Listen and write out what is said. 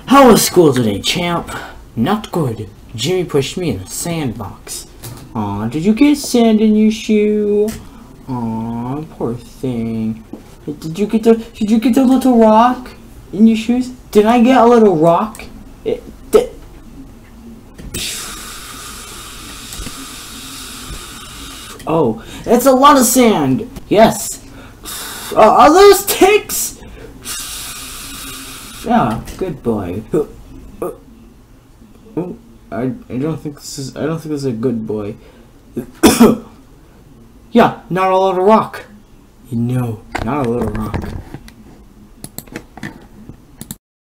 How was school today, champ? Not good. Jimmy pushed me in the sandbox. Aw, did you get sand in your shoe? Aw, poor thing. Did you get the little rock in your shoes? Did I get a little rock? Oh, it's a lot of sand. Yes. Are those ticks? Yeah, good boy. I don't think this is a good boy. Yeah, not a little rock. No, not a little rock.